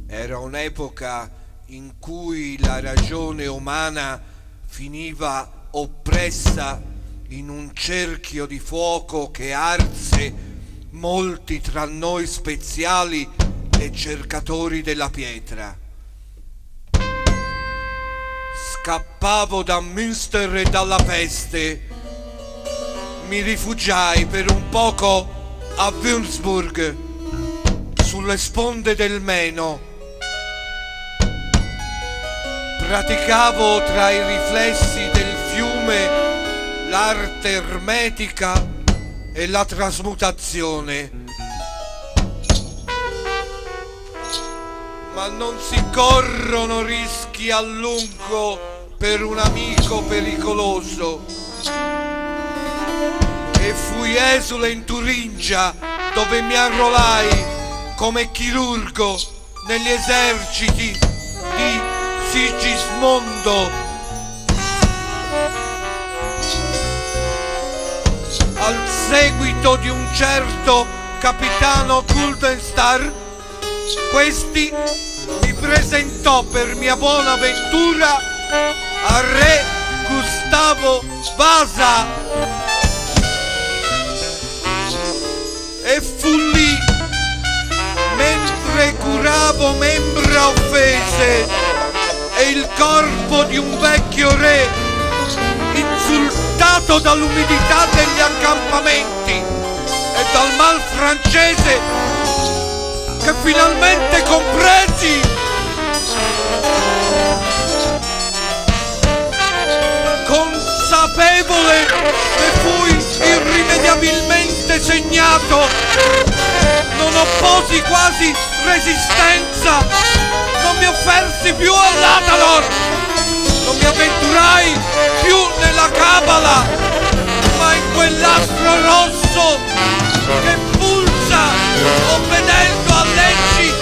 Era un'epoca in cui la ragione umana finiva oppressa in un cerchio di fuoco che arse molti tra noi speziali e cercatori della pietra. Scappavo da Münster e dalla peste. Mi rifugiai per un poco a Würzburg, sulle sponde del Meno. Praticavo tra i riflessi del fiume l'arte ermetica e la trasmutazione. Ma non si corrono rischi a lungo per un amico pericoloso. E fui esule in Turingia, dove mi arruolai come chirurgo negli eserciti di Sigismondo. Al seguito di un certo capitano Guldenstar, questi mi presentò per mia buona ventura a re Gustavo Vasa, e fu lì, mentre curavo membra offese e il corpo di un vecchio re insultato dall'umidità degli accampamenti e dal mal francese, che finalmente compresi, consapevole che fui irrimediabilmente segnato. Non opposi quasi resistenza, non mi offersi più all'Atalor, non mi avventurai più nella cabala, ma in quell'astro rosso che pulsa obbedendo a leggi